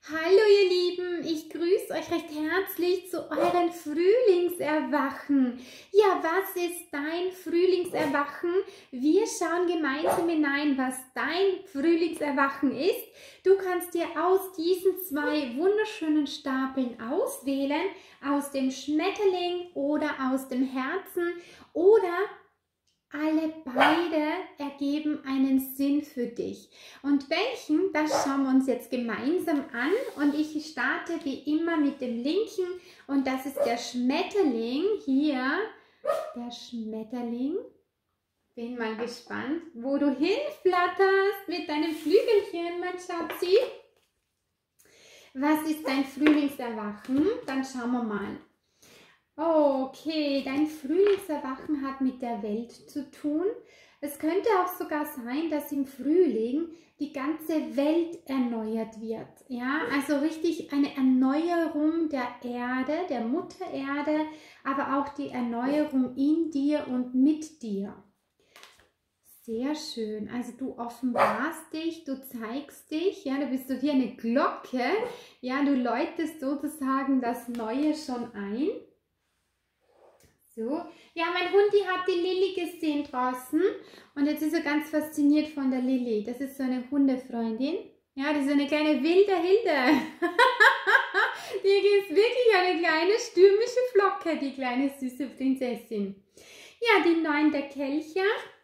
Hallo ihr Lieben, ich grüße euch recht herzlich zu eurem Frühlingserwachen. Ja, was ist dein Frühlingserwachen? Wir schauen gemeinsam hinein, was dein Frühlingserwachen ist. Du kannst dir aus diesen zwei wunderschönen Stapeln auswählen, aus dem Schmetterling oder aus dem Herzen, oder alle beide ergeben einen Sinn für dich. Und welchen, das schauen wir uns jetzt gemeinsam an. Und ich starte wie immer mit dem linken. Und das ist der Schmetterling. Hier, der Schmetterling. Bin mal gespannt, wo du hinflatterst mit deinem Flügelchen, mein Schatzi. Was ist dein Frühlingserwachen? Dann schauen wir mal. Okay, dein Frühlingserwachen hat mit der Welt zu tun. Es könnte auch sogar sein, dass im Frühling die ganze Welt erneuert wird. Ja, also richtig eine Erneuerung der Erde, der Mutter Erde, aber auch die Erneuerung in dir und mit dir. Sehr schön. Also du offenbarst dich, du zeigst dich, ja, du bist so wie eine Glocke. Ja, du läutest sozusagen das Neue schon ein. So, ja, mein Hundi hat die Lilly gesehen draußen und jetzt ist er ganz fasziniert von der Lilly. Das ist so eine Hundefreundin. Ja, das ist eine kleine wilde Hilde. Die ist wirklich eine kleine stürmische Flocke, die kleine süße Prinzessin. Ja, die 9 der Kelche.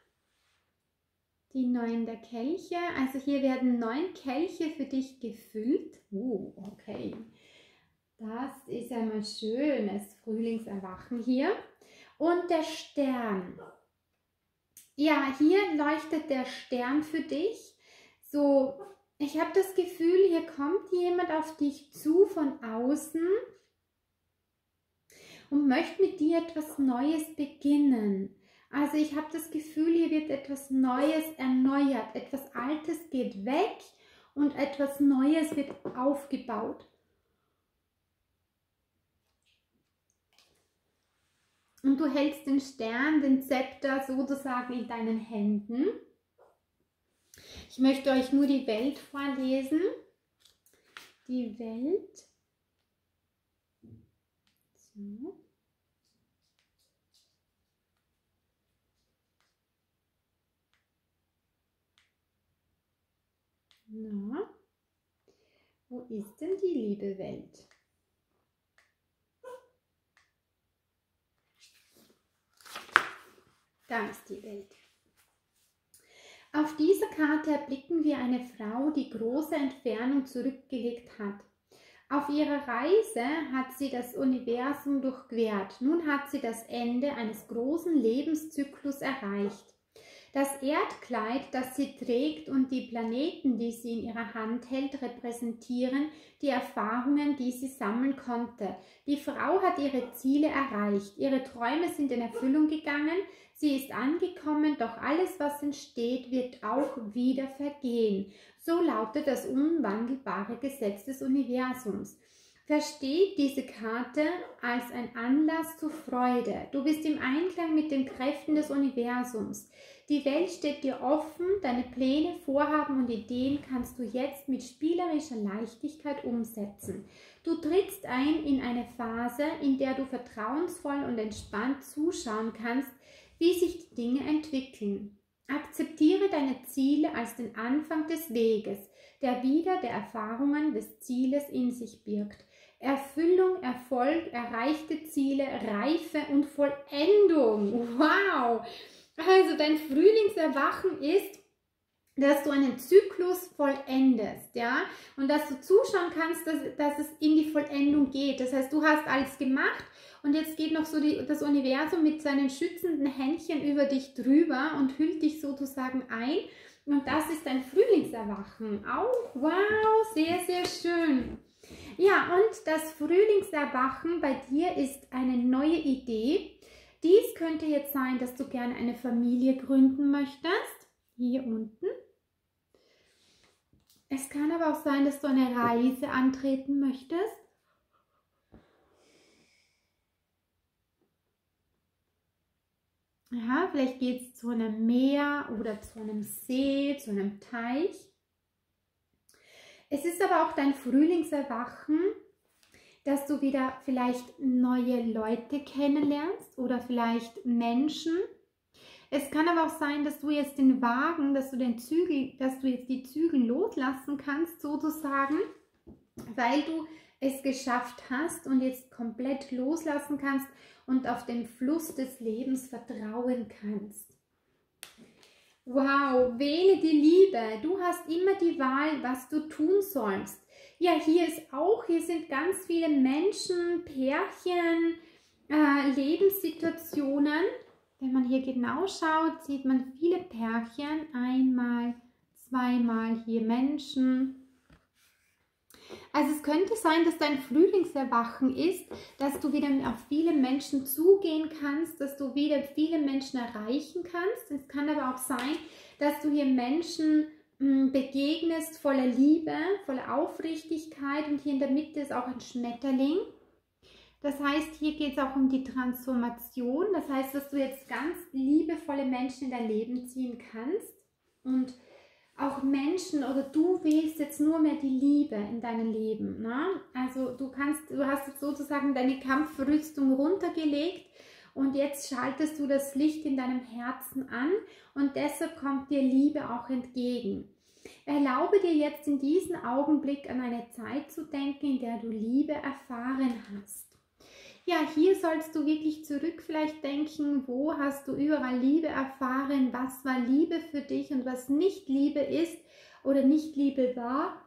Die 9 der Kelche. Also hier werden 9 Kelche für dich gefüllt. Okay. Das ist einmal schönes Frühlingserwachen hier. Und der Stern. Ja, hier leuchtet der Stern für dich. So, ich habe das Gefühl, hier kommt jemand auf dich zu von außen und möchte mit dir etwas Neues beginnen. Also ich habe das Gefühl, hier wird etwas Neues erneuert. Etwas Altes geht weg und etwas Neues wird aufgebaut. Und du hältst den Stern, den Zepter sozusagen in deinen Händen. Ich möchte euch nur die Welt vorlesen. Die Welt. So. Na, wo ist denn die liebe Welt? Da ist die Welt. Auf dieser Karte erblicken wir eine Frau, die große Entfernung zurückgelegt hat. Auf ihrer Reise hat sie das Universum durchquert. Nun hat sie das Ende eines großen Lebenszyklus erreicht. Das Erdkleid, das sie trägt, und die Planeten, die sie in ihrer Hand hält, repräsentieren die Erfahrungen, die sie sammeln konnte. Die Frau hat ihre Ziele erreicht, ihre Träume sind in Erfüllung gegangen, sie ist angekommen, doch alles, was entsteht, wird auch wieder vergehen. So lautet das unwandelbare Gesetz des Universums. Versteht diese Karte als ein Anlass zur Freude. Du bist im Einklang mit den Kräften des Universums. Die Welt steht dir offen, deine Pläne, Vorhaben und Ideen kannst du jetzt mit spielerischer Leichtigkeit umsetzen. Du trittst ein in eine Phase, in der du vertrauensvoll und entspannt zuschauen kannst, wie sich die Dinge entwickeln. Akzeptiere deine Ziele als den Anfang des Weges, der wieder der Erfahrungen des Zieles in sich birgt. Erfüllung, Erfolg, erreichte Ziele, Reife und Vollendung. Wow! Also dein Frühlingserwachen ist, dass du einen Zyklus vollendest, ja, und dass du zuschauen kannst, dass es in die Vollendung geht. Das heißt, du hast alles gemacht und jetzt geht noch so das Universum mit seinen schützenden Händchen über dich drüber und hüllt dich sozusagen ein. Und das ist dein Frühlingserwachen. Auch, wow, sehr, sehr schön. Ja, und das Frühlingserwachen bei dir ist eine neue Idee. Dies könnte jetzt sein, dass du gerne eine Familie gründen möchtest. Hier unten. Es kann aber auch sein, dass du eine Reise antreten möchtest. Ja, vielleicht geht es zu einem Meer oder zu einem See, zu einem Teich. Es ist aber auch dein Frühlingserwachen, dass du wieder vielleicht neue Leute kennenlernst oder vielleicht Menschen. Es kann aber auch sein, dass du jetzt den Wagen, dass du jetzt die Zügel loslassen kannst, sozusagen, weil du es geschafft hast und jetzt komplett loslassen kannst und auf den Fluss des Lebens vertrauen kannst. Wow, wähle die Liebe. Du hast immer die Wahl, was du tun sollst. Ja, hier sind ganz viele Menschen, Pärchen, Lebenssituationen. Wenn man hier genau schaut, sieht man viele Pärchen. Einmal, zweimal hier Menschen. Also es könnte sein, dass dein Frühlingserwachen ist, dass du wieder auf viele Menschen zugehen kannst, dass du wieder viele Menschen erreichen kannst. Es kann aber auch sein, dass du hier Menschen begegnest voller Liebe, voller Aufrichtigkeit, und hier in der Mitte ist auch ein Schmetterling. Das heißt, hier geht es auch um die Transformation. Das heißt, dass du jetzt ganz liebevolle Menschen in dein Leben ziehen kannst und auch Menschen, oder du wählst jetzt nur mehr die Liebe in deinem Leben. Ne? Also du hast jetzt sozusagen deine Kampfrüstung runtergelegt und jetzt schaltest du das Licht in deinem Herzen an und deshalb kommt dir Liebe auch entgegen. Erlaube dir jetzt in diesem Augenblick an eine Zeit zu denken, in der du Liebe erfahren hast. Ja, hier sollst du wirklich zurück vielleicht denken, wo hast du überall Liebe erfahren, was war Liebe für dich und was nicht Liebe ist oder nicht Liebe war.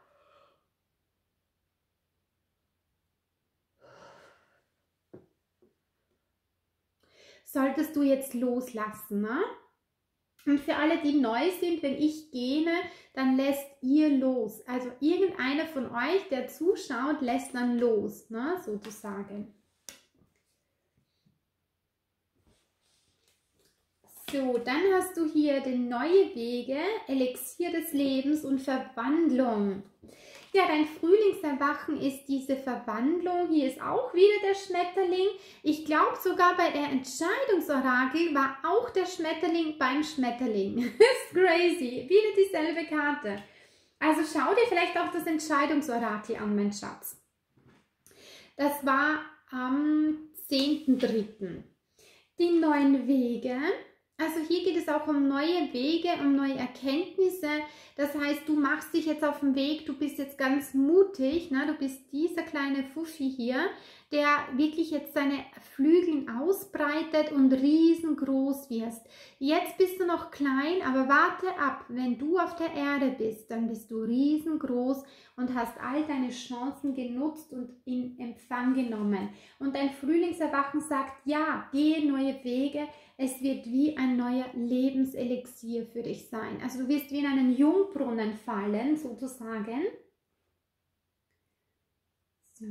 Solltest du jetzt loslassen, ne? Und für alle, die neu sind, wenn ich gehe, dann lässt ihr los. Also irgendeiner von euch, der zuschaut, lässt dann los, ne? Sozusagen. So, dann hast du hier den neue Wege, Elixier des Lebens und Verwandlung. Ja, dein Frühlingserwachen ist diese Verwandlung. Hier ist auch wieder der Schmetterling. Ich glaube sogar bei der Entscheidungsorakel war auch der Schmetterling beim Schmetterling. Das ist crazy. Wieder dieselbe Karte. Also schau dir vielleicht auch das Entscheidungsorakel an, mein Schatz. Das war am 10.3. Die neuen Wege. Also hier geht es auch um neue Wege, um neue Erkenntnisse. Das heißt, du machst dich jetzt auf den Weg, du bist jetzt ganz mutig, ne? Du bist dieser kleine Fuffi hier, der wirklich jetzt seine Flügel ausbreitet und riesengroß wirst. Jetzt bist du noch klein, aber warte ab, wenn du auf der Erde bist, dann bist du riesengroß und hast all deine Chancen genutzt und in Empfang genommen. Und dein Frühlingserwachen sagt, ja, gehe neue Wege, es wird wie ein neuer Lebenselixier für dich sein. Also du wirst wie in einen Jungbrunnen fallen, sozusagen. So.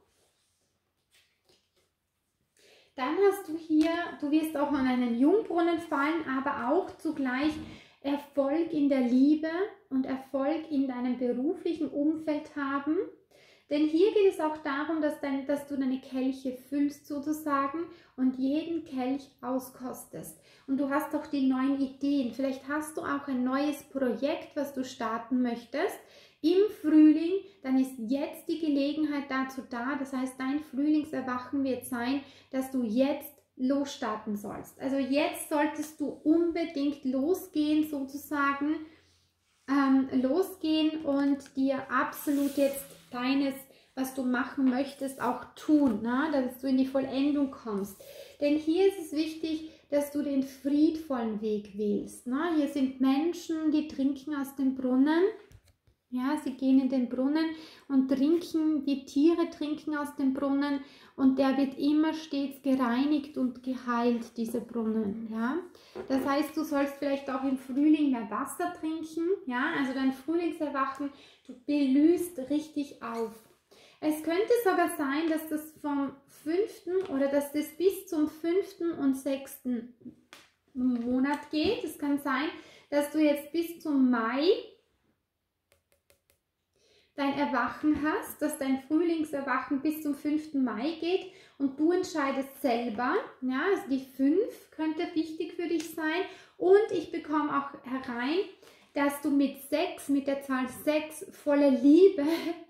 Dann hast du hier, du wirst auch in einen Jungbrunnen fallen, aber auch zugleich Erfolg in der Liebe und Erfolg in deinem beruflichen Umfeld haben. Denn hier geht es auch darum, dass du deine Kelche füllst sozusagen und jeden Kelch auskostest. Und du hast auch die neuen Ideen. Vielleicht hast du auch ein neues Projekt, was du starten möchtest im Frühling. Dann ist jetzt die Gelegenheit dazu da. Das heißt, dein Frühlingserwachen wird sein, dass du jetzt losstarten sollst. Also jetzt solltest du unbedingt losgehen sozusagen. Losgehen und dir absolut jetzt deines, was du machen möchtest, auch tun, ne? Dass du in die Vollendung kommst. Denn hier ist es wichtig, dass du den friedvollen Weg wählst. Ne? Hier sind Menschen, die trinken aus dem Brunnen. Ja, sie gehen in den Brunnen und trinken, die Tiere trinken aus dem Brunnen und der wird immer stets gereinigt und geheilt, dieser Brunnen. Ja? Das heißt, du sollst vielleicht auch im Frühling mehr Wasser trinken, ja? Also dein Frühlingserwachen, du blühst richtig auf. Es könnte sogar sein, dass das vom 5. oder dass das bis zum 5. und 6. Monat geht. Es kann sein, dass du jetzt bis zum Mai dein Erwachen hast, dass dein Frühlingserwachen bis zum 5. Mai geht und du entscheidest selber. Ja, also die 5 könnte wichtig für dich sein. Und ich bekomme auch herein, dass du mit der Zahl 6 voller Liebe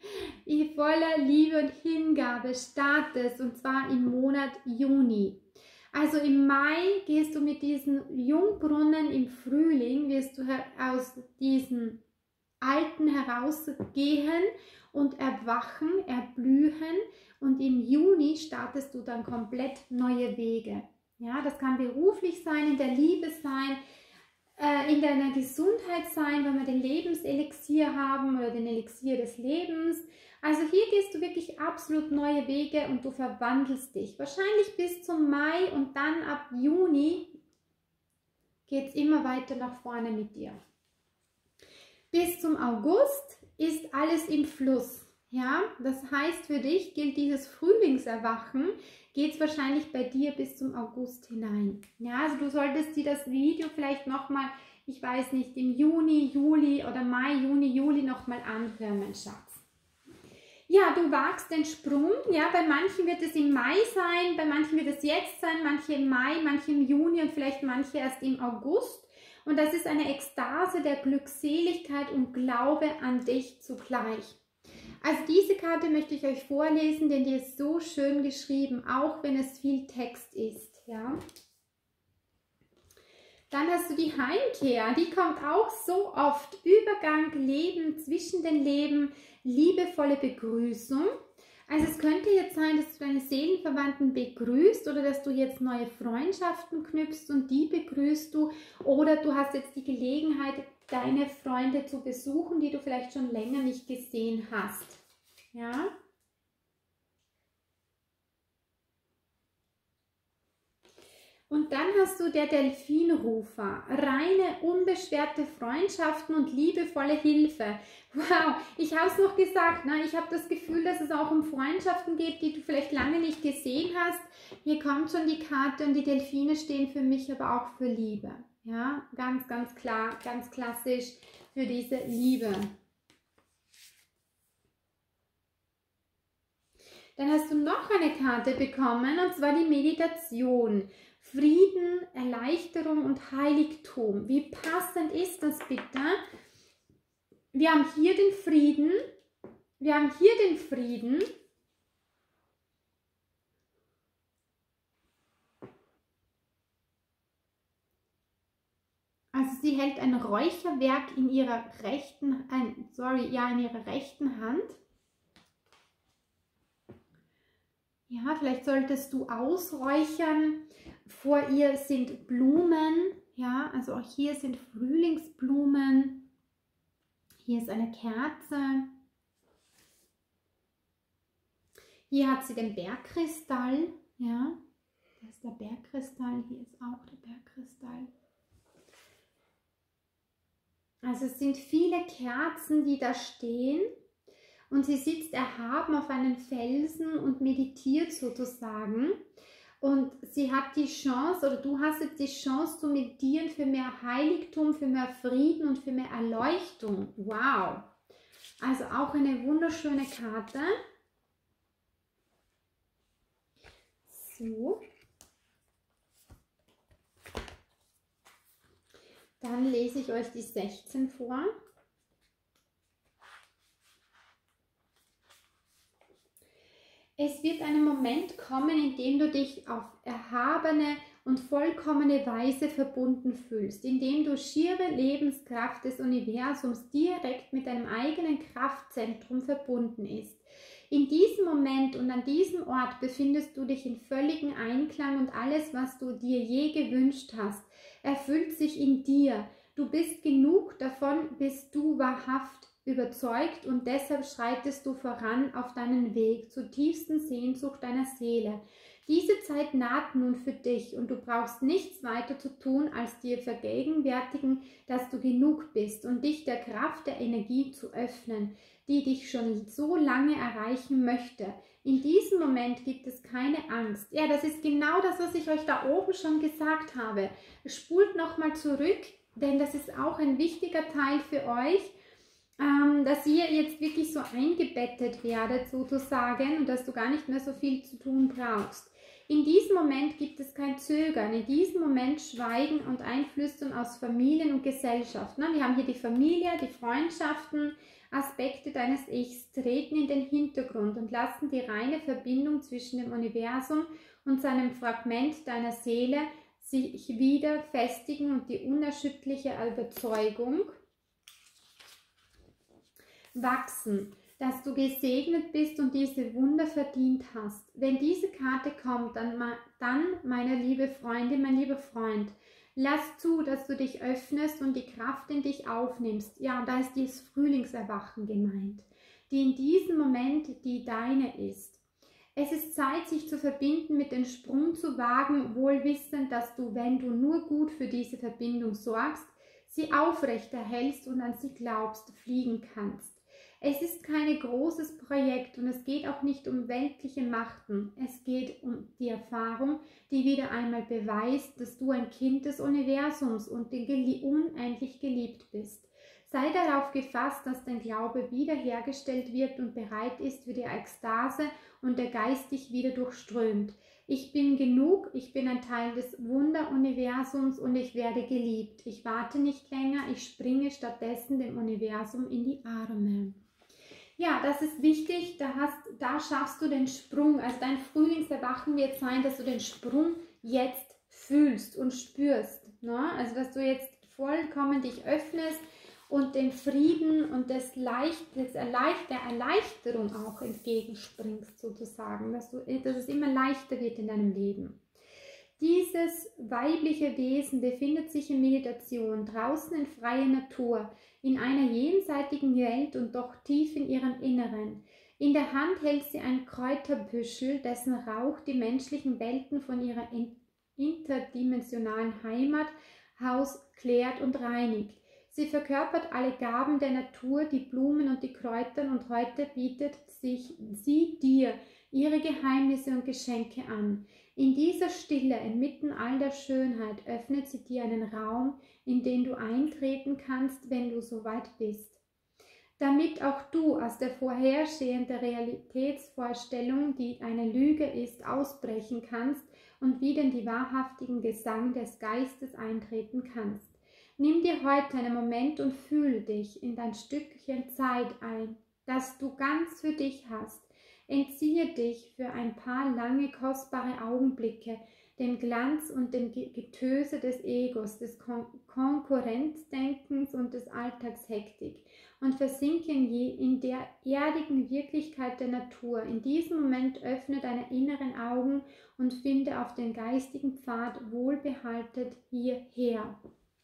und Hingabe startest, und zwar im Monat Juni. Also im Mai gehst du mit diesen Jungbrunnen, im Frühling wirst du aus diesen Alten herausgehen und erwachen, erblühen, und im Juni startest du dann komplett neue Wege. Ja, das kann beruflich sein, in der Liebe sein, in deiner Gesundheit sein, wenn wir den Lebenselixier haben oder den Elixier des Lebens. Also hier gehst du wirklich absolut neue Wege und du verwandelst dich. Wahrscheinlich bis zum Mai, und dann ab Juni geht es immer weiter nach vorne mit dir. Bis zum August ist alles im Fluss. Ja, das heißt, für dich gilt dieses Frühlingserwachen, geht es wahrscheinlich bei dir bis zum August hinein. Ja, also du solltest dir das Video vielleicht nochmal, ich weiß nicht, im Juni, Juli oder Mai, Juni, Juli nochmal anhören, mein Schatz. Ja, du wagst den Sprung. Ja, bei manchen wird es im Mai sein, bei manchen wird es jetzt sein, manche im Mai, manche im Juni und vielleicht manche erst im August. Und das ist eine Ekstase der Glückseligkeit und Glaube an dich zugleich. Also diese Karte möchte ich euch vorlesen, denn die ist so schön geschrieben, auch wenn es viel Text ist. Ja. Dann hast du die Heimkehr, die kommt auch so oft. Übergang, Leben, zwischen den Leben, liebevolle Begrüßung. Also es könnte jetzt sein, dass du deine Seelenverwandten begrüßt oder dass du jetzt neue Freundschaften knüpfst und die begrüßt du. Oder du hast jetzt die Gelegenheit, deine Freunde zu besuchen, die du vielleicht schon länger nicht gesehen hast. Ja? Und dann hast du der Delfinrufer, reine, unbeschwerte Freundschaften und liebevolle Hilfe. Wow, ich habe es noch gesagt, ne? Ich habe das Gefühl, dass es auch um Freundschaften geht, die du vielleicht lange nicht gesehen hast. Hier kommt schon die Karte und die Delfine stehen für mich aber auch für Liebe. Ja, ganz, ganz klar, ganz klassisch für diese Liebe. Dann hast du noch eine Karte bekommen, und zwar die Meditation. Frieden, Erleichterung und Heiligtum. Wie passend ist das bitte? Wir haben hier den Frieden. Wir haben hier den Frieden. Also sie hält ein Räucherwerk in ihrer rechten, in ihrer rechten Hand. Ja, vielleicht solltest du ausräuchern. Vor ihr sind Blumen, ja, also auch hier sind Frühlingsblumen. Hier ist eine Kerze. Hier hat sie den Bergkristall, ja. Da ist der Bergkristall, hier ist auch der Bergkristall. Also es sind viele Kerzen, die da stehen. Und sie sitzt erhaben auf einem Felsen und meditiert sozusagen. Und sie hat die Chance, oder du hast jetzt die Chance zu meditieren für mehr Heiligtum, für mehr Frieden und für mehr Erleuchtung. Wow! Also auch eine wunderschöne Karte. So. Dann lese ich euch die 16 vor. Es wird ein Moment kommen, in dem du dich auf erhabene und vollkommene Weise verbunden fühlst, in dem du schiere Lebenskraft des Universums direkt mit deinem eigenen Kraftzentrum verbunden ist. In diesem Moment und an diesem Ort befindest du dich in völligem Einklang und alles, was du dir je gewünscht hast, erfüllt sich in dir. Du bist genug, davon bist du wahrhaft überzeugt und deshalb schreitest du voran auf deinen Weg zur tiefsten Sehnsucht deiner Seele. Diese Zeit naht nun für dich und du brauchst nichts weiter zu tun, als dir vergegenwärtigen, dass du genug bist und dich der Kraft der Energie zu öffnen, die dich schon so lange erreichen möchte. In diesem Moment gibt es keine Angst. Ja, das ist genau das, was ich euch da oben schon gesagt habe. Spult nochmal zurück, denn das ist auch ein wichtiger Teil für euch, dass ihr jetzt wirklich so eingebettet werdet sozusagen und dass du gar nicht mehr so viel zu tun brauchst. In diesem Moment gibt es kein Zögern, in diesem Moment Schweigen und Einflüstern aus Familien und Gesellschaft. Wir haben hier die Familie, die Freundschaften, Aspekte deines Ichs treten in den Hintergrund und lassen die reine Verbindung zwischen dem Universum und seinem Fragment deiner Seele sich wieder festigen und die unerschütterliche Überzeugung wachsen, dass du gesegnet bist und diese Wunder verdient hast. Wenn diese Karte kommt, dann meine liebe Freundin, mein lieber Freund, lass zu, dass du dich öffnest und die Kraft in dich aufnimmst. Ja, da ist dieses Frühlingserwachen gemeint, die in diesem Moment die deine ist. Es ist Zeit, sich zu verbinden, mit dem Sprung zu wagen, wohl wissend, dass du, wenn du nur gut für diese Verbindung sorgst, sie aufrechterhältst und an sie glaubst, fliegen kannst. Es ist kein großes Projekt und es geht auch nicht um weltliche Machten. Es geht um die Erfahrung, die wieder einmal beweist, dass du ein Kind des Universums und unendlich geliebt bist. Sei darauf gefasst, dass dein Glaube wiederhergestellt wird und bereit ist für die Ekstase und der Geist dich wieder durchströmt. Ich bin genug, ich bin ein Teil des Wunderuniversums und ich werde geliebt. Ich warte nicht länger, ich springe stattdessen dem Universum in die Arme. Ja, das ist wichtig, da schaffst du den Sprung. Also dein Frühlingserwachen wird sein, dass du den Sprung jetzt fühlst und spürst. Ne? Also dass du jetzt vollkommen dich öffnest und dem Frieden und der Erleichterung auch entgegenspringst sozusagen, dass es immer leichter wird in deinem Leben. Dieses weibliche Wesen befindet sich in Meditation, draußen in freier Natur, in einer jenseitigen Welt und doch tief in ihrem Inneren. In der Hand hält sie ein Kräuterbüschel, dessen Rauch die menschlichen Welten von ihrer interdimensionalen Heimathaus klärt und reinigt. Sie verkörpert alle Gaben der Natur, die Blumen und die Kräuter, und heute bietet sie dir ihre Geheimnisse und Geschenke an. In dieser Stille, inmitten all der Schönheit, öffnet sie dir einen Raum, in den du eintreten kannst, wenn du soweit bist. Damit auch du aus der vorherstehenden Realitätsvorstellung, die eine Lüge ist, ausbrechen kannst und wieder in die wahrhaftigen Gesang des Geistes eintreten kannst. Nimm dir heute einen Moment und fühle dich in dein Stückchen Zeit ein, das du ganz für dich hast. Entziehe dich für ein paar lange, kostbare Augenblicke dem Glanz und dem Getöse des Egos, des Konkurrenzdenkens und des Alltagshektik und versinke in der erdigen Wirklichkeit der Natur. In diesem Moment öffne deine inneren Augen und finde auf den geistigen Pfad wohlbehalten hierher.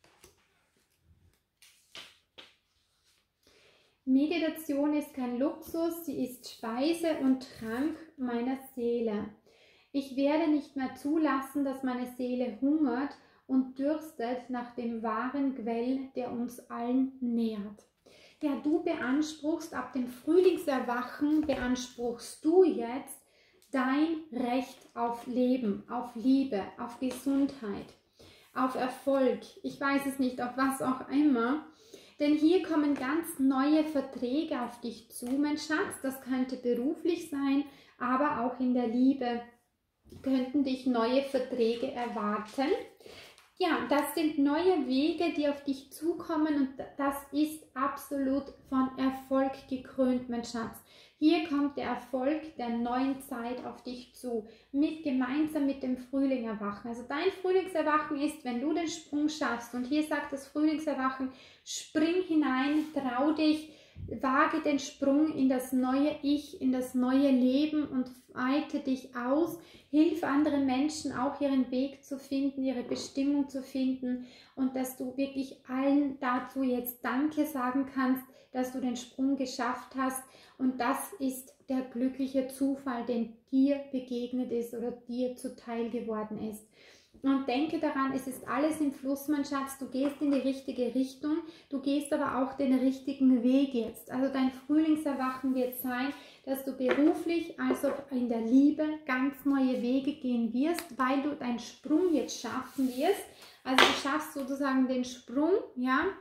Meditation ist kein Luxus, sie ist Speise und Trank meiner Seele. Ich werde nicht mehr zulassen, dass meine Seele hungert und dürstet nach dem wahren Quell, der uns allen nährt. Ja, du beanspruchst ab dem Frühlingserwachen, beanspruchst du jetzt dein Recht auf Leben, auf Liebe, auf Gesundheit, auf Erfolg. Ich weiß es nicht, auf was auch immer. Denn hier kommen ganz neue Verträge auf dich zu, mein Schatz. Das könnte beruflich sein, aber auch in der Liebe könnten dich neue Verträge erwarten. Ja, das sind neue Wege, die auf dich zukommen und das ist absolut von Erfolg gekrönt, mein Schatz. Hier kommt der Erfolg der neuen Zeit auf dich zu, gemeinsam mit dem Frühlingserwachen. Also dein Frühlingserwachen ist, wenn du den Sprung schaffst, und hier sagt das Frühlingserwachen, spring hinein, trau dich, wage den Sprung in das neue Ich, in das neue Leben und weite dich aus. Hilf anderen Menschen auch ihren Weg zu finden, ihre Bestimmung zu finden und dass du wirklich allen dazu jetzt Danke sagen kannst, dass du den Sprung geschafft hast. Und das ist der glückliche Zufall, den dir begegnet ist oder dir zuteil geworden ist. Und denke daran, es ist alles im Fluss, mein Schatz. Du gehst in die richtige Richtung, du gehst aber auch den richtigen Weg jetzt. Also dein Frühlingserwachen wird sein, dass du beruflich, also in der Liebe, ganz neue Wege gehen wirst, weil du deinen Sprung jetzt schaffen wirst. Also du schaffst sozusagen den Sprung, ja,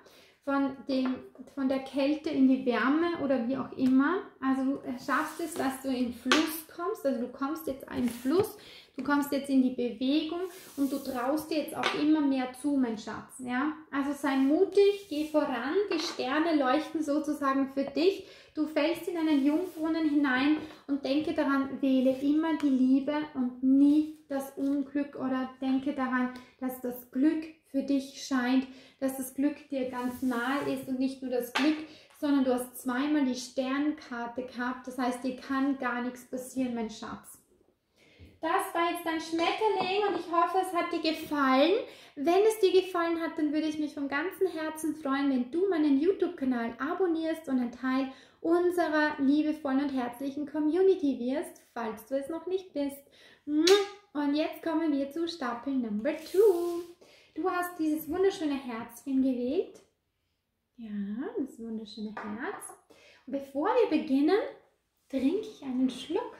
von der Kälte in die Wärme oder wie auch immer. Also du schaffst es, dass du in den Fluss kommst, also du kommst jetzt in den Fluss, du kommst jetzt in die Bewegung und du traust dir jetzt auch immer mehr zu, mein Schatz. Ja? Also sei mutig, geh voran, die Sterne leuchten sozusagen für dich. Du fällst in einen Jungbrunnen hinein und denke daran, wähle immer die Liebe und nie das Unglück, oder denke daran, dass das Glück für dich scheint, dass das Glück dir ganz nahe ist und nicht nur das Glück, sondern du hast zweimal die Sternkarte gehabt, das heißt, dir kann gar nichts passieren, mein Schatz. Das war jetzt dein Schmetterling und ich hoffe, es hat dir gefallen. Wenn es dir gefallen hat, dann würde ich mich vom ganzen Herzen freuen, wenn du meinen YouTube-Kanal abonnierst und ein Teil unserer liebevollen und herzlichen Community wirst, falls du es noch nicht bist. Und jetzt kommen wir zu Stapel Number 2. Du hast dieses wunderschöne Herzchen gewählt. Ja, das wunderschöne Herz. Und bevor wir beginnen, trinke ich einen Schluck.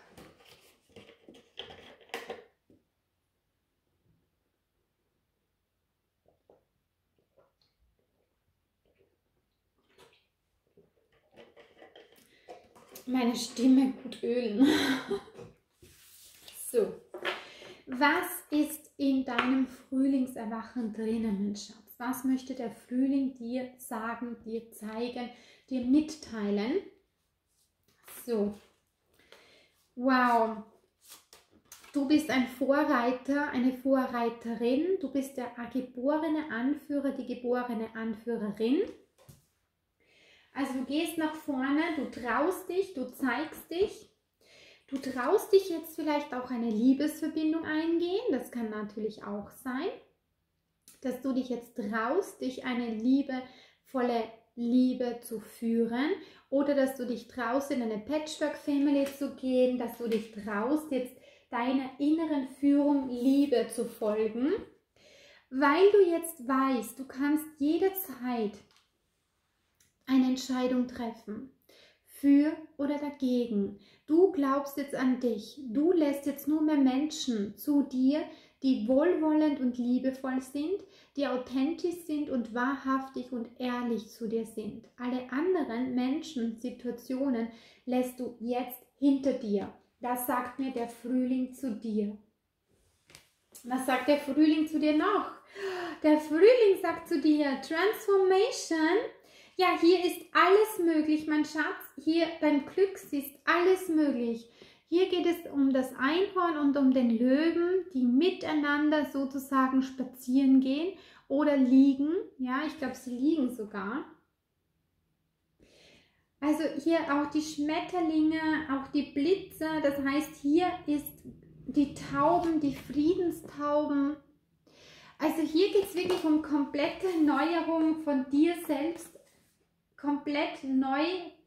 Meine Stimme gut ölen. So, was ist in deinem Frühlingserwachen drinnen, mein Schatz? Was möchte der Frühling dir sagen, dir zeigen, dir mitteilen? So, wow, du bist ein Vorreiter, eine Vorreiterin, du bist der geborene Anführer, die geborene Anführerin. Also du gehst nach vorne, du traust dich, du zeigst dich. Du traust dich jetzt vielleicht auch eine Liebesverbindung eingehen, das kann natürlich auch sein, dass du dich jetzt traust, dich eine liebevolle Liebe zu führen oder dass du dich traust, in eine Patchwork-Family zu gehen, dass du dich traust, jetzt deiner inneren Führung Liebe zu folgen, weil du jetzt weißt, du kannst jederzeit eine Entscheidung treffen. Für oder dagegen. Du glaubst jetzt an dich. Du lässt jetzt nur mehr Menschen zu dir, die wohlwollend und liebevoll sind, die authentisch sind und wahrhaftig und ehrlich zu dir sind. Alle anderen Menschen, Situationen lässt du jetzt hinter dir. Das sagt mir der Frühling zu dir. Was sagt der Frühling zu dir noch? Der Frühling sagt zu dir, Transformation. Ja, hier ist alles möglich, mein Schatz. Hier beim Glücks ist alles möglich. Hier geht es um das Einhorn und um den Löwen, die miteinander sozusagen spazieren gehen oder liegen. Ja, ich glaube, sie liegen sogar. Also hier auch die Schmetterlinge, auch die Blitze. Das heißt, hier ist die Tauben, die Friedenstauben. Also hier geht es wirklich um komplette Neuerung von dir selbst. Komplett neu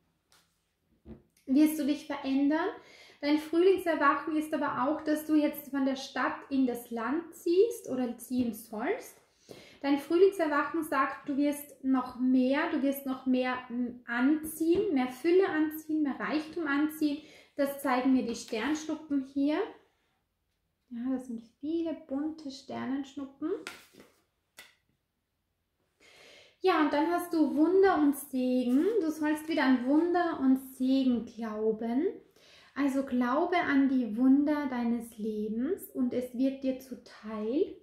wirst du dich verändern. Dein Frühlingserwachen ist aber auch, dass du jetzt von der Stadt in das Land ziehst oder ziehen sollst. Dein Frühlingserwachen sagt, du wirst noch mehr anziehen, mehr Fülle anziehen, mehr Reichtum anziehen. Das zeigen mir die Sternschnuppen hier. Ja, das sind viele bunte Sternenschnuppen. Ja, und dann hast du Wunder und Segen. Du sollst wieder an Wunder und Segen glauben. Also glaube an die Wunder deines Lebens und es wird dir zuteil.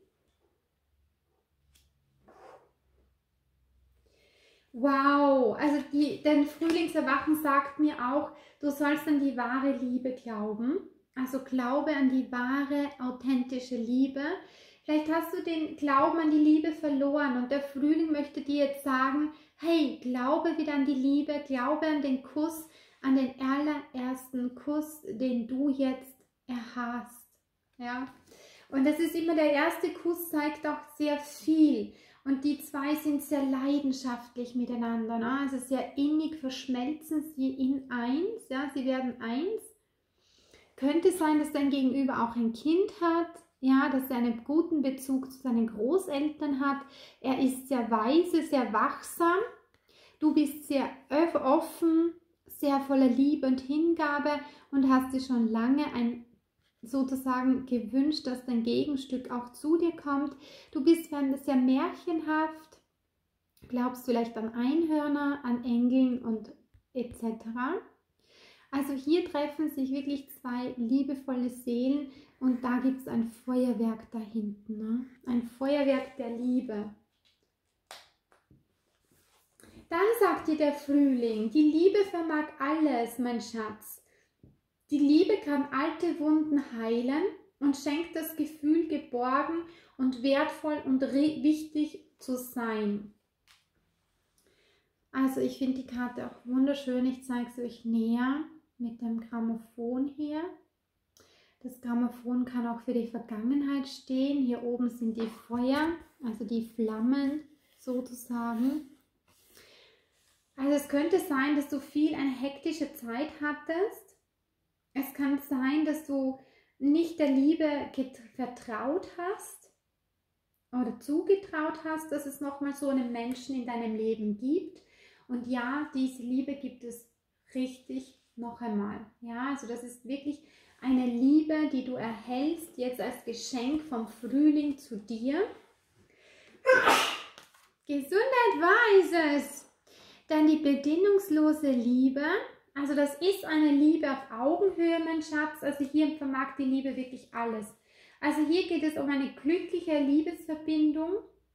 Wow, also dein Frühlingserwachen sagt mir auch, du sollst an die wahre Liebe glauben. Also glaube an die wahre, authentische Liebe. Vielleicht hast du den Glauben an die Liebe verloren und der Frühling möchte dir jetzt sagen, hey, glaube wieder an die Liebe, glaube an den Kuss, an den allerersten Kuss, den du jetzt erhast. Ja? Und das ist immer der erste Kuss, zeigt auch sehr viel. Und die zwei sind sehr leidenschaftlich miteinander. Ne? Also sehr innig verschmelzen sie in eins. Ja? Sie werden eins. Könnte sein, dass dein Gegenüber auch ein Kind hat. Ja, dass er einen guten Bezug zu seinen Großeltern hat. Er ist sehr weise, sehr wachsam. Du bist sehr offen, sehr voller Liebe und Hingabe und hast dir schon lange sozusagen gewünscht, dass dein Gegenstück auch zu dir kommt. Du bist sehr märchenhaft. glaubst vielleicht an Einhörner, an Engeln und etc. Also hier treffen sich wirklich zwei liebevolle Seelen und da gibt es ein Feuerwerk da hinten, ne? Ein Feuerwerk der Liebe. Dann sagt dir der Frühling, die Liebe vermag alles, mein Schatz. Die Liebe kann alte Wunden heilen und schenkt das Gefühl, geborgen und wertvoll und wichtig zu sein. Also ich finde die Karte auch wunderschön. Ich zeige sie euch näher mit dem Grammophon hier. Das Grammophon kann auch für die Vergangenheit stehen. Hier oben sind die Feuer, also die Flammen sozusagen. Also es könnte sein, dass du eine hektische Zeit hattest. Es kann sein, dass du nicht der Liebe vertraut hast oder zugetraut hast, dass es nochmal so einen Menschen in deinem Leben gibt. Und ja, diese Liebe gibt es richtig noch einmal. Ja, also das ist wirklich eine Liebe, die du erhältst jetzt als Geschenk vom Frühling zu dir. Gesundheit war es. Dann die bedingungslose Liebe. Also das ist eine Liebe auf Augenhöhe, mein Schatz. Also hier vermag die Liebe wirklich alles. Also hier geht es um eine glückliche Liebesverbindung.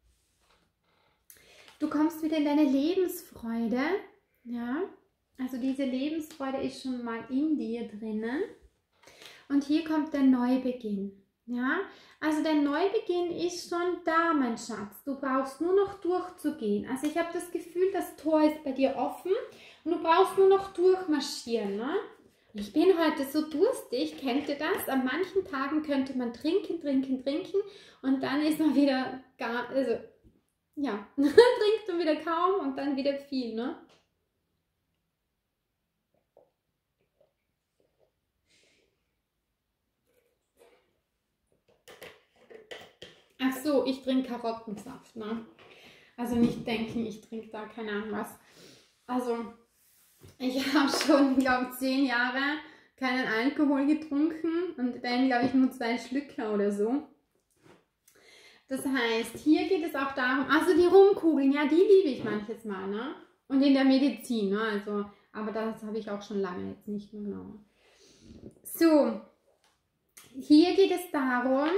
Du kommst wieder in deine Lebensfreude. Ja, also diese Lebensfreude ist schon mal in dir drinnen. Und hier kommt der Neubeginn. Ja, also der Neubeginn ist schon da, mein Schatz. Du brauchst nur noch durchzugehen. Also ich habe das Gefühl, das Tor ist bei dir offen und du brauchst nur noch durchmarschieren. Ne? Ich bin heute so durstig, kennt ihr das? An manchen Tagen könnte man trinken und dann ist man wieder ja, trinkt man wieder kaum und dann wieder viel, ne? Ach so, ich trinke Karottensaft, ne? Also nicht denken, ich trinke da keine Ahnung was. Also ich habe schon, glaube ich, 10 Jahre keinen Alkohol getrunken und dann, glaube ich, nur 2 Schlücke oder so. Das heißt, hier geht es auch darum, also die Rumkugeln, ja, die liebe ich manches Mal, ne? Und in der Medizin, ne? Also, aber das habe ich auch schon lange jetzt nicht mehr genommen. So, hier geht es darum,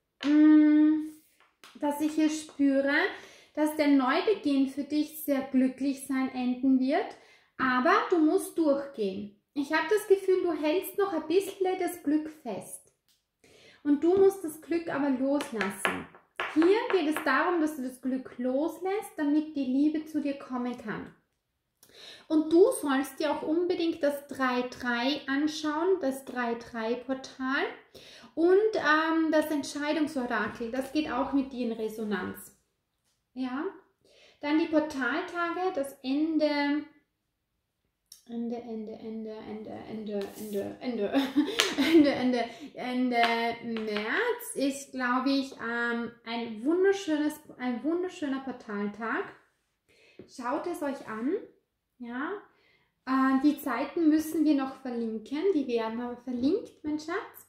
dass ich hier spüre, dass der Neubeginn für dich sehr glücklich sein enden wird, aber du musst durchgehen. Ich habe das Gefühl, du hältst noch ein bisschen das Glück fest und du musst das Glück aber loslassen. Hier geht es darum, dass du das Glück loslässt, damit die Liebe zu dir kommen kann. Und du sollst dir auch unbedingt das 3-3 anschauen, das 3-3-Portal. Und das Entscheidungsorakel, das geht auch mit dir in Resonanz. Ja, dann die Portaltage, das Ende März ist, glaube ich, ein wunderschöner Portaltag. Schaut es euch an. Ja, die Zeiten müssen wir noch verlinken, die werden aber verlinkt, mein Schatz.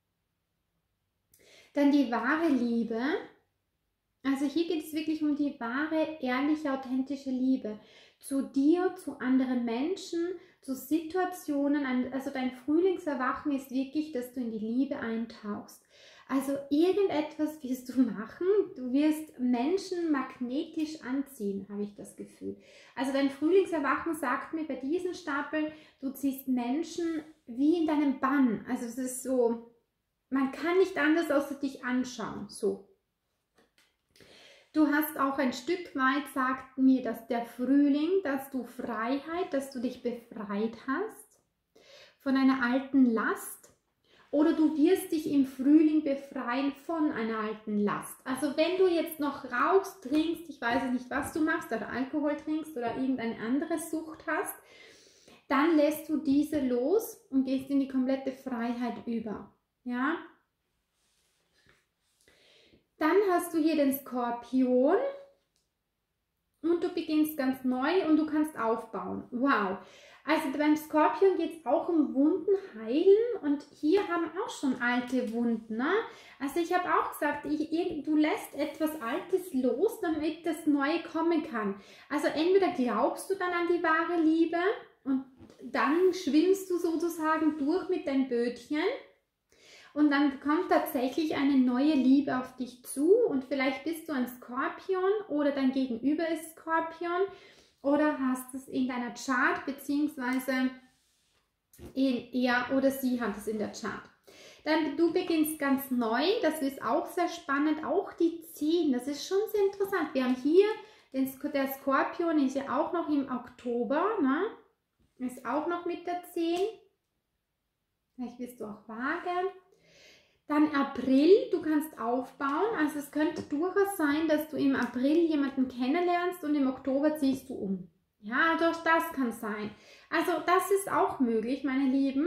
Dann die wahre Liebe. Also hier geht es wirklich um die wahre, ehrliche, authentische Liebe. Zu dir, zu anderen Menschen, zu Situationen. Also dein Frühlingserwachen ist wirklich, dass du in die Liebe eintauchst. Also irgendetwas wirst du machen. Du wirst Menschen magnetisch anziehen, habe ich das Gefühl. Also dein Frühlingserwachen sagt mir bei diesen Stapeln, du ziehst Menschen wie in deinem Bann. Also es ist so, man kann nicht anders außer dich anschauen. So. Du hast auch ein Stück weit, sagt mir, dass der Frühling, dass du Freiheit, dass du dich befreit hast von einer alten Last. Oder du wirst dich im Frühling befreien von einer alten Last. Also wenn du jetzt noch rauchst, trinkst, ich weiß nicht, was du machst, oder Alkohol trinkst oder irgendeine andere Sucht hast, dann lässt du diese los und gehst in die komplette Freiheit über. Ja? Dann hast du hier den Skorpion und du beginnst ganz neu und du kannst aufbauen. Wow! Also beim Skorpion geht es auch um Wunden heilen und hier haben auch schon alte Wunden. Ne? Also ich habe auch gesagt, du lässt etwas Altes los, damit das Neue kommen kann. Also entweder glaubst du dann an die wahre Liebe und dann schwimmst du sozusagen durch mit deinem Bötchen und dann kommt tatsächlich eine neue Liebe auf dich zu und vielleicht bist du ein Skorpion oder dein Gegenüber ist Skorpion oder hast es in deiner Chart beziehungsweise er oder sie hat es in der Chart. Dann du beginnst ganz neu, das ist auch sehr spannend, auch die 10, das ist schon sehr interessant. Wir haben hier, der Skorpion ist ja auch noch im Oktober, ne? Ist auch noch mit der 10. Vielleicht bist du auch Waage. Dann April, du kannst aufbauen, also es könnte durchaus sein, dass du im April jemanden kennenlernst und im Oktober ziehst du um. Ja, doch das kann sein. Also das ist auch möglich, meine Lieben.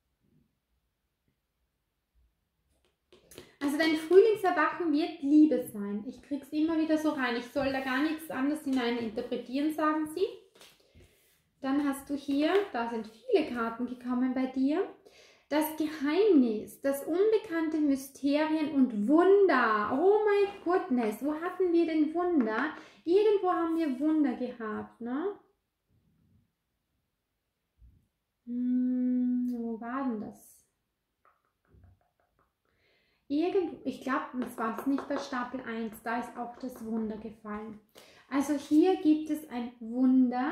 Also dein Frühlingserwachen wird Liebe sein. Ich kriege es immer wieder so rein. Ich soll da gar nichts anderes hinein interpretieren, sagen sie. Dann hast du hier, da sind viele Karten gekommen bei dir. Das Geheimnis, das unbekannte Mysterien und Wunder. Oh mein Goodness, wo hatten wir denn Wunder? Irgendwo haben wir Wunder gehabt, ne? Wo war denn das? Irgendwo, ich glaube, das war nicht bei Stapel 1, da ist auch das Wunder gefallen. Also hier gibt es ein Wunder.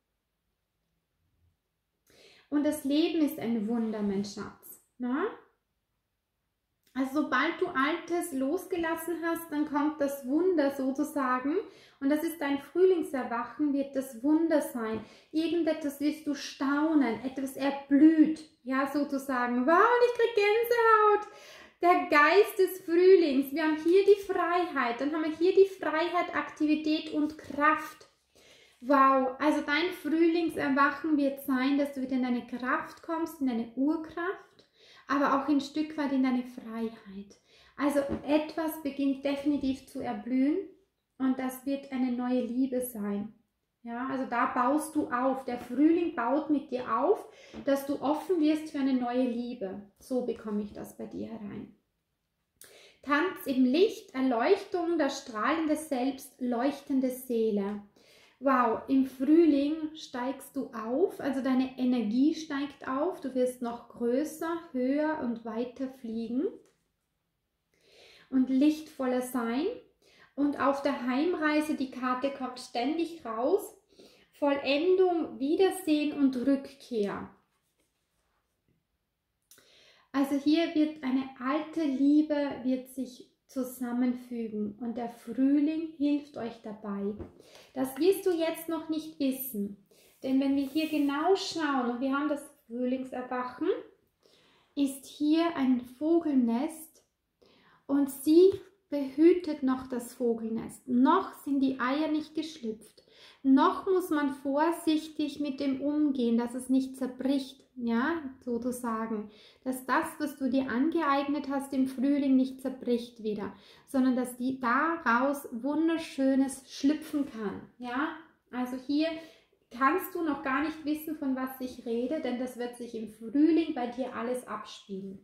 Und das Leben ist ein Wunder, mein Schatz. Na? Also sobald du Altes losgelassen hast, dann kommt das Wunder sozusagen. Und das ist dein Frühlingserwachen, wird das Wunder sein. Irgendetwas wirst du staunen, etwas erblüht. Ja, sozusagen. Wow, und ich kriege Gänsehaut. Der Geist des Frühlings. Wir haben hier die Freiheit. Dann haben wir hier die Freiheit, Aktivität und Kraft. Wow, also dein Frühlingserwachen wird sein, dass du wieder in deine Kraft kommst, in deine Urkraft, aber auch ein Stück weit in deine Freiheit. Also etwas beginnt definitiv zu erblühen und das wird eine neue Liebe sein. Ja, also da baust du auf. Der Frühling baut mit dir auf, dass du offen wirst für eine neue Liebe. So bekomme ich das bei dir herein. Tanz im Licht, Erleuchtung, das strahlende Selbst, leuchtende Seele. Wow, im Frühling steigst du auf, also deine Energie steigt auf, du wirst noch größer, höher und weiter fliegen und lichtvoller sein. Und auf der Heimreise, die Karte kommt ständig raus, Vollendung, Wiedersehen und Rückkehr. Also hier wird eine alte Liebe, wird sich zusammenfügen und der Frühling hilft euch dabei. Das wirst du jetzt noch nicht wissen, denn wenn wir hier genau schauen und wir haben das Frühlingserwachen, ist hier ein Vogelnest und sie behütet noch das Vogelnest. Noch sind die Eier nicht geschlüpft. Noch muss man vorsichtig mit dem umgehen, dass es nicht zerbricht, ja, sozusagen. Dass das, was du dir angeeignet hast im Frühling, nicht zerbricht wieder, sondern dass daraus Wunderschönes schlüpfen kann, ja. Also hier kannst du noch gar nicht wissen, von was ich rede, denn das wird sich im Frühling bei dir alles abspielen.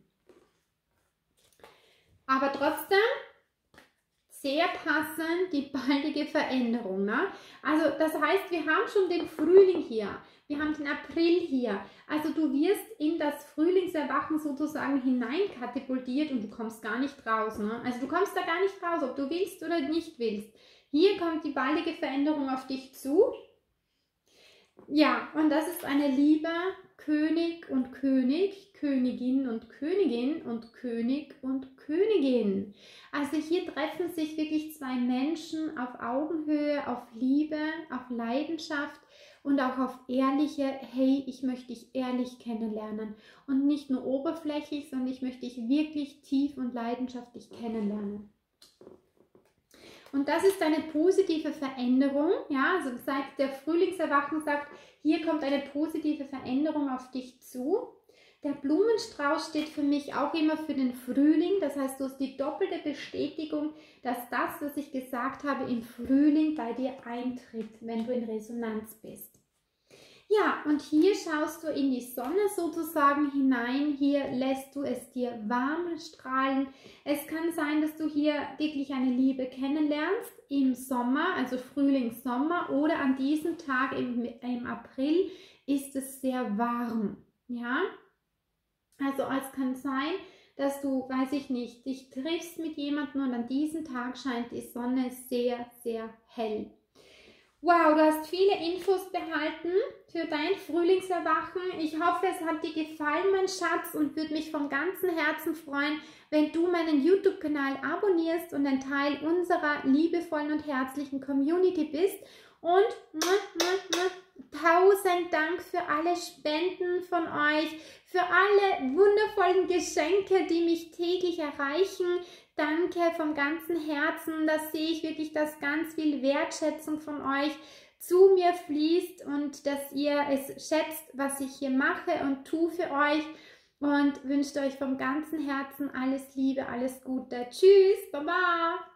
Aber trotzdem sehr passend die baldige Veränderung. Ne? Also das heißt, wir haben schon den Frühling hier, wir haben den April hier. Also du wirst in das Frühlingserwachen sozusagen hineinkatapultiert und du kommst gar nicht raus. Ne? Also du kommst da gar nicht raus, ob du willst oder nicht willst. Hier kommt die baldige Veränderung auf dich zu. Ja, und das ist eine Liebe, König und König, Königin und Königin und König und Königin. Also hier treffen sich wirklich zwei Menschen auf Augenhöhe, auf Liebe, auf Leidenschaft und auch auf ehrliche, hey, ich möchte dich ehrlich kennenlernen. Und nicht nur oberflächlich, sondern ich möchte dich wirklich tief und leidenschaftlich kennenlernen. Und das ist eine positive Veränderung, ja, also sagt der Frühlingserwachen sagt, hier kommt eine positive Veränderung auf dich zu. Der Blumenstrauß steht für mich auch immer für den Frühling, das heißt, du hast die doppelte Bestätigung, dass das, was ich gesagt habe, im Frühling bei dir eintritt, wenn du in Resonanz bist. Ja, und hier schaust du in die Sonne sozusagen hinein, hier lässt du es dir warm strahlen. Es kann sein, dass du hier wirklich eine Liebe kennenlernst im Sommer, also Frühling, Sommer, oder an diesem Tag im April ist es sehr warm, ja. Also es kann sein, dass du, weiß ich nicht, dich triffst mit jemandem und an diesem Tag scheint die Sonne sehr, sehr hell. Wow, du hast viele Infos behalten für dein Frühlingserwachen. Ich hoffe, es hat dir gefallen, mein Schatz, und würde mich von ganzem Herzen freuen, wenn du meinen YouTube-Kanal abonnierst und ein Teil unserer liebevollen und herzlichen Community bist. Und 1000 Dank für alle Spenden von euch, für alle wundervollen Geschenke, die mich täglich erreichen. Danke vom ganzen Herzen, das sehe ich wirklich, dass ganz viel Wertschätzung von euch zu mir fließt und dass ihr es schätzt, was ich hier mache und tue für euch, und wünsche euch vom ganzen Herzen alles Liebe, alles Gute. Tschüss, Baba!